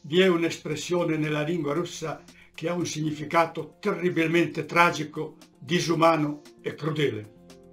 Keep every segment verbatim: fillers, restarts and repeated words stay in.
vi è un'espressione nella lingua russa che ha un significato terribilmente tragico, disumano e crudele.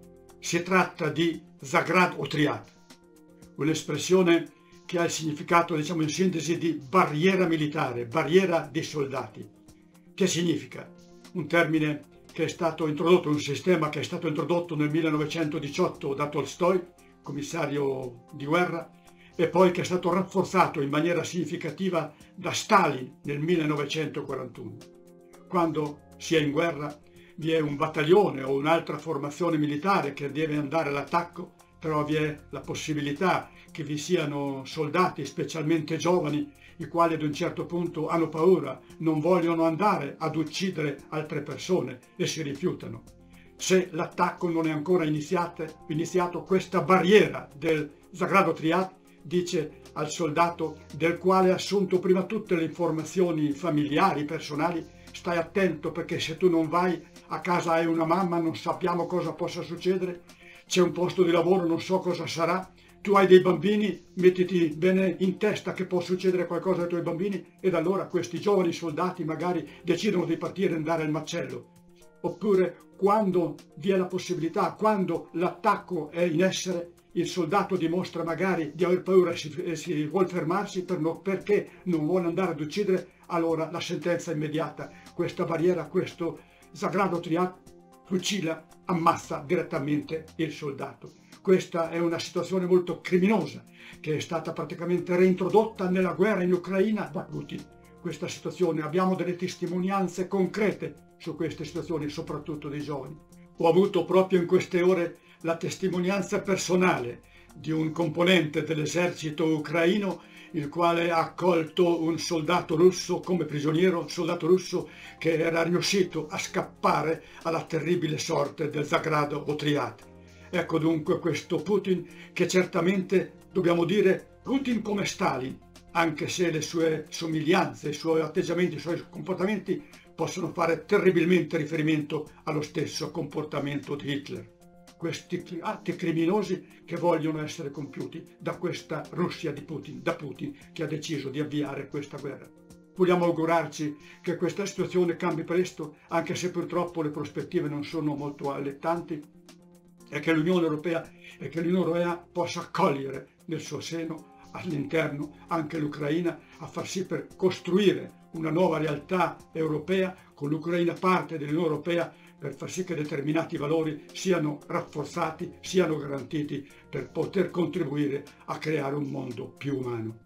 Si tratta di Zagrad Otriad, un'espressione che ha il significato, diciamo in sintesi, di barriera militare, barriera dei soldati. Che significa? Un termine che è stato introdotto, un sistema che è stato introdotto nel millenovecentodiciotto da Tolstoi, commissario di guerra, e poi che è stato rafforzato in maniera significativa da Stalin nel millenovecentoquarantuno. Quando si è in guerra vi è un battaglione o un'altra formazione militare che deve andare all'attacco, però vi è la possibilità che vi siano soldati, specialmente giovani, i quali ad un certo punto hanno paura, non vogliono andare ad uccidere altre persone e si rifiutano. Se l'attacco non è ancora iniziato, iniziato questa barriera del Zagrad Otriad dice al soldato, del quale ha assunto prima tutte le informazioni familiari, personali: stai attento, perché se tu non vai, a casa hai una mamma, non sappiamo cosa possa succedere, c'è un posto di lavoro, non so cosa sarà, tu hai dei bambini, mettiti bene in testa che può succedere qualcosa ai tuoi bambini. Ed allora questi giovani soldati magari decidono di partire e andare al macello. Oppure, quando vi è la possibilità, quando l'attacco è in essere, il soldato dimostra magari di aver paura e si, e si vuol fermarsi per no, perché non vuole andare ad uccidere, allora la sentenza è immediata. Questa barriera, questo Zagrad Otriad fucila, ammazza direttamente il soldato. Questa è una situazione molto criminosa che è stata praticamente reintrodotta nella guerra in Ucraina da Putin. Questa situazione, abbiamo delle testimonianze concrete su queste situazioni, soprattutto dei giovani. Ho avuto proprio in queste ore la testimonianza personale di un componente dell'esercito ucraino, il quale ha accolto un soldato russo come prigioniero, un soldato russo che era riuscito a scappare alla terribile sorte del Zagrad Otriad. Ecco dunque questo Putin che certamente, dobbiamo dire, Putin come Stalin, anche se le sue somiglianze, i suoi atteggiamenti, i suoi comportamenti possono fare terribilmente riferimento allo stesso comportamento di Hitler. Questi atti criminosi che vogliono essere compiuti da questa Russia di Putin, da Putin che ha deciso di avviare questa guerra. Vogliamo augurarci che questa situazione cambi presto, anche se purtroppo le prospettive non sono molto allettanti, e che l'Unione Europea e che l'Unione Europea possa accogliere nel suo seno, all'interno, anche l'Ucraina, a far sì per costruire una nuova realtà europea, con l'Ucraina parte dell'Unione Europea, per far sì che determinati valori siano rafforzati, siano garantiti, per poter contribuire a creare un mondo più umano.